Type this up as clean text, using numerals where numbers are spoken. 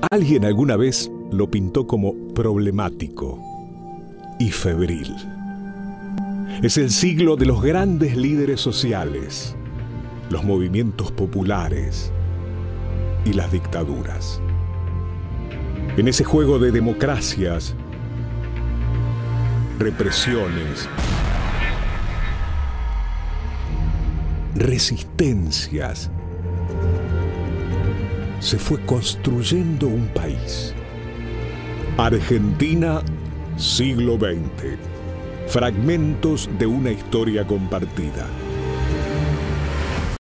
Alguien alguna vez lo pintó como problemático y febril. Es el siglo de los grandes líderes sociales, los movimientos populares y las dictaduras. En ese juego de democracias, represiones, resistencias, se fue construyendo un país. Argentina, siglo XX. Fragmentos de una historia compartida.